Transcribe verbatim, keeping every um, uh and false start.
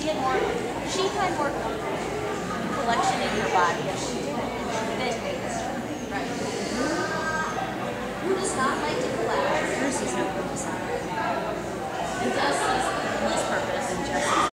she had more, she had more collection in her body than me. Right. Who does not like to